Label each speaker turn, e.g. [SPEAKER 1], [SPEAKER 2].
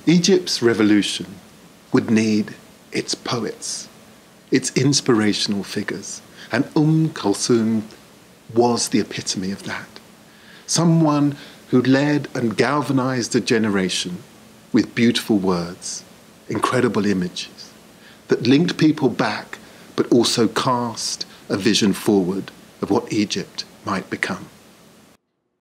[SPEAKER 1] Egypt's revolution would need its poets, its inspirational figures, and Kalsoum was the epitome of that. Someone who led and galvanized a generation with beautiful words, incredible images, that linked people back, but also cast a vision forward of what Egypt might become.